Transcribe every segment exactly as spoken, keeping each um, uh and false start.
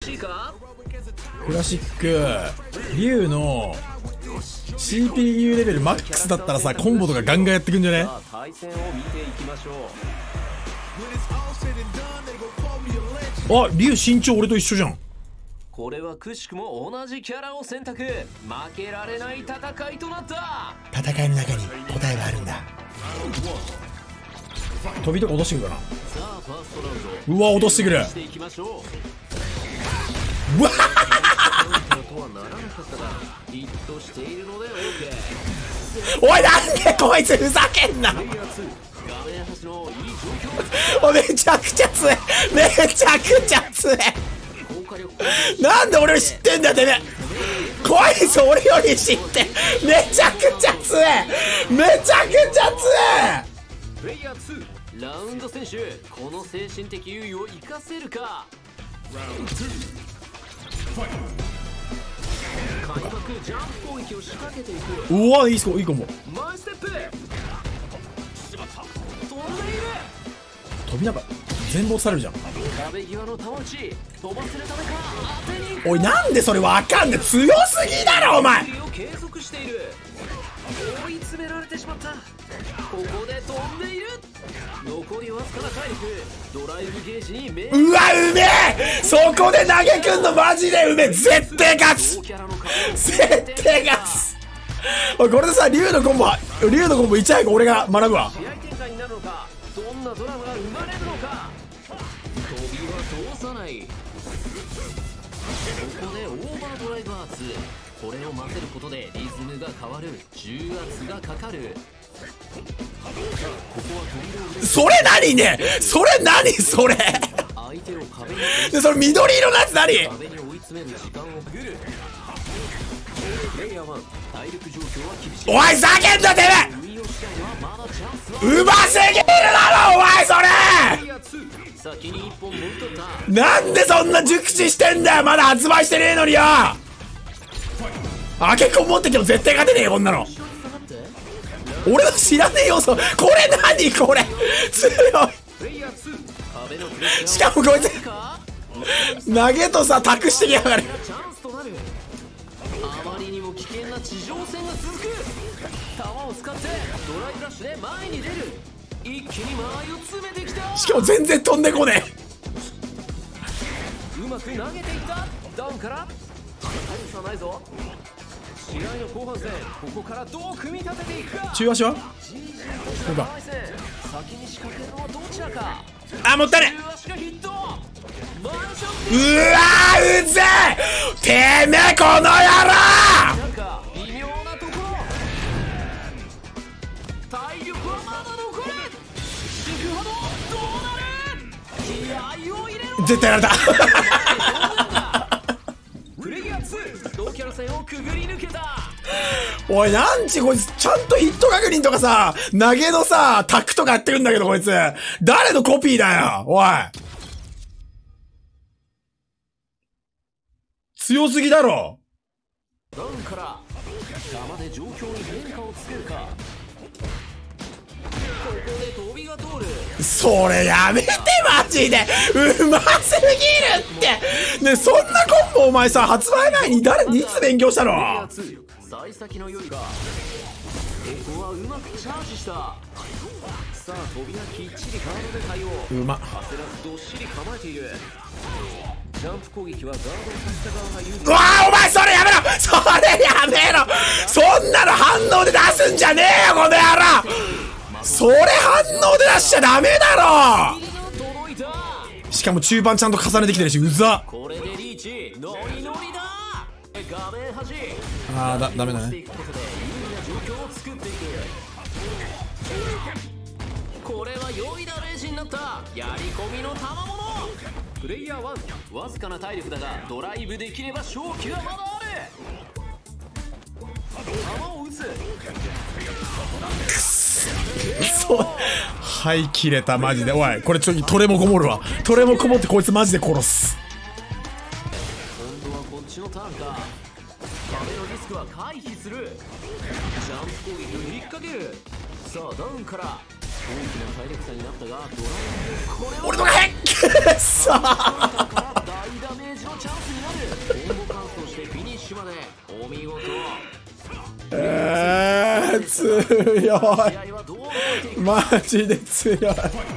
クラシック竜の シーピーユー レベルマックスだったらさ、コンボとかガンガンやってくんじゃね？あ、竜身長俺と一緒じゃん。 これはくしくも同じキャラを選択。負けられない戦いとなった。 戦いの中に答えがあるんだ。飛びとか落としてくるかな。うわ、落としてくる。うわおい、なんでこいつふざけんな。お、めちゃくちゃ強い。めちゃくちゃ強い。なんで俺より知ってんだよてめえ。こいつ俺より知ってめちゃくちゃ強い。めちゃくちゃ強い。 プレイヤーツー、ラウンド選手、この精神的優位を生かせるか。開幕ジャンプ攻撃を仕掛けていく。 うわ、いいスコいいかも。 マイステップ飛んでいる。 飛びながら全没されるじゃん。 壁際の球打ち飛ばせるためか。当てに行く。 おい、なんでそれわかんねえ。強すぎだろお前。 継続している。追い詰められてしまった。ここで飛んでいる。残りわずかな体力。ドライブゲージに目。 うわ、うめえ。そこで投げくんのマジでうめえ。絶対勝つ。絶対勝つ。おい、これでさ、竜のコンボ竜のコンボいち早く俺が学ぶわ。 試合展開になるのか。どんなドラマが生まれるのか。飛びは通さない。ここでオーバードライバーツ。これを混ぜることでリズムが変わる。重圧がかかる。 それ何ね。それ何それ。 相手を壁にで、それ緑色のやつ何。 壁に追い詰める時間をくる。プレイヤーワン、体力状況は厳しい。 おい、ふざけんなてめえ。うますぎるだろお前それ。 先に一本もぎ取った。 なんでそんな熟知してんだよ。まだ発売してねえのによ。あけこ持ってきても絶対勝てねえよこんなの。俺の知らねえ要素。これ何これ強い。しかもこいつ投げとさ託してきやがる。 あまりにも危険な地上戦が続く。弾を使ってドライブラッシュで前に出る。一気に間合いを詰めてきた。 しかも全然飛んでこねえ。うまく投げていった。ダウンから大差ないぞ。試合の後半戦、ここからどう組み立てていくか。 中足はこうか。 先に仕掛けるのはどちらか。 あ、もったいね。 中足がヒット。 うわー、うぜえ。てめえこの野郎。 なんか微妙なところ。体力はまだ残る。引くほどどうなる。気合を入れろ。 絶対やられた。 プレイヤーツー、同キャラ戦をくぐり抜けた。 おい、なんちこいつちゃんとヒット確認とかさ投げのさタックとかやってるんだけど、こいつ誰のコピーだよおい。強すぎだろ。 ダウンから弾で状況に変化をつけるか。ここで飛びが通る。 それやめてマジで。うますぎるってね。そんなコンボお前さ発売前に誰にいつ勉強したの。 幸先の良いがここはうまくチャージした。さあ飛びがきっちりガードで対応。 うま焦らずどっしり構えている。ジャンプ攻撃はガードをさせた側が有利。 うわー、お前それやめろ。それやめろ。そんなの反応で出すんじゃねえよこの野郎。それ反応で出しちゃダメだろ。しかも中盤ちゃんと重ねてきてるし、うざ。 これでリーチノリノリだ。画面端。 あーだダメだね。 これは良いダメージになった。やり込みの賜物。プレイヤーワン、わずかな体力だがドライブできれば勝機はまだある。弾を撃つ。 くそそうはい切れたマジで。おいこれちょっとトレもこもるわ。トレもこもってこいつマジで殺す。 今度はこっちのターンか。壁のリスクは回避する。ジャンプ攻撃を引っ掛ける。さあダウンから大きな体力差になったがドライブ。これは俺のがへっくっそ大ダメージのチャンスになる。コンボ完走してフィニッシュまでお見事。 えー、強い。マジで強い。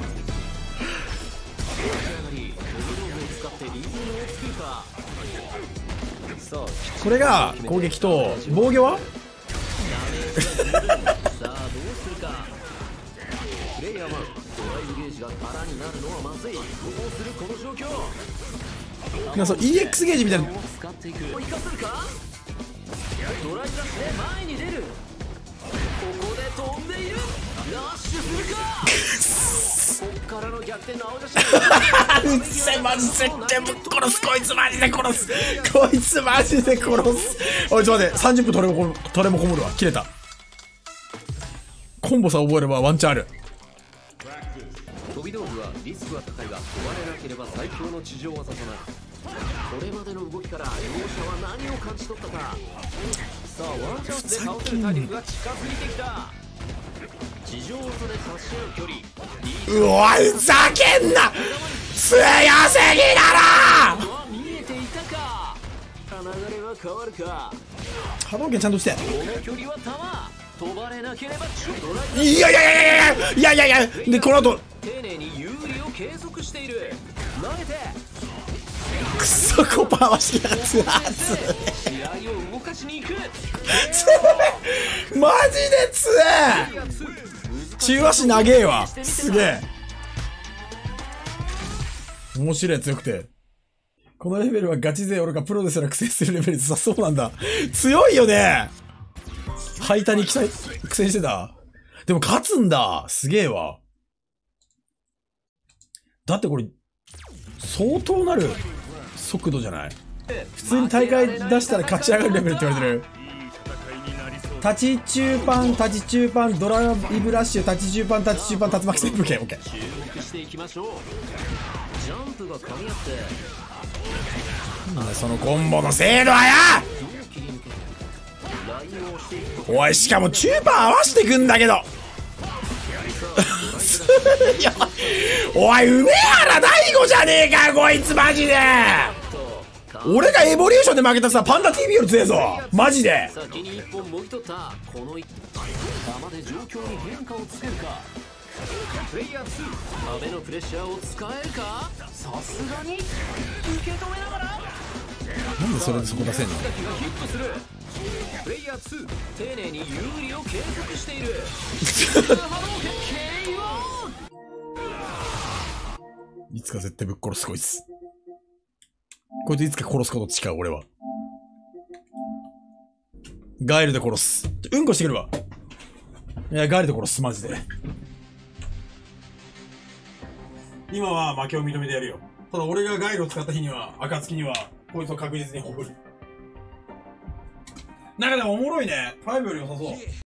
これが攻撃と防御はさあどうするか。プレイヤーはドライブゲージが空になるのはまずい。どうするこの状況。 なんかそう イーエックス ゲージみたいな。 使っていく。生かせるか。ドライブダッシュで前に出る。ここで飛んでいる。ラッシュするか。こっからの逆転の青写真。 うっせマジ絶対ぶっ殺す。こいつマジで殺す。こいつマジで殺す。おいちょっと待って、さんじゅっぷんトレもトレもこもるわ。切れた。コンボさ覚えればワンチャンある。 飛び道具はリスクは高いが飛ばれなければ最強の地上技となる。これまでの動きから両者は何を感じ取ったか。さあワンチャンスで倒せる体力が近づいてきた。地上技で差し合う距離。 うわふざけんな。強すぎだろ。 見えていたか。流れは変わるか。 波動拳ちゃんとして。 この距離は球飛ばれなければドライブ。 いやいやいやいやいやいやいやいやでこの後丁寧に有利を計測している。投げてクソコパワシやつやつ試合を動かしに行く。 マジで強え。中足長えわ。すげえ面白い。強くてこのレベルはガチ勢俺がプロですら苦戦するレベルでさ。そうなんだ。強いよね。ハイタに苦戦してた。でも勝つんだ。すげえわ。だってこれ相当なる速度じゃない。普通に大会出したら勝ち上がるレベルって言われてる。立ち中パン立ち中パンドライブラッシュ立ち中パン立ち中パン竜巻旋風剣。オッケー。 注目していきましょう。ジャンプが噛み合ってなんだそのコンボの精度はや。おいしかも中パン合わしてくんだけどおい梅原大吾じゃねえかこいつマジで。俺がエボリューションで負けたさパンダ ティーブイ より強えぞマジで。 先に一本もぎ取ったこの一球で状況に変化をつけるか。プレイヤーツー阿部のプレッシャーを使えるか。さすがに受け止めながらなんでそれでそこ出せんの。 ヒットする。プレイヤーツー丁寧に有利を計測している。 いつか絶対ぶっ殺すこいつ。こいついつか殺すこと誓う俺は。ガエルで殺す。うんこしてくるわ。いやガエルで殺すマジで。今は負けを認めてやるよ。ただ俺がガエルを使った日には暁にはこいつを確実に誇る。なんかでもおもろいね。ファイブより良さそう。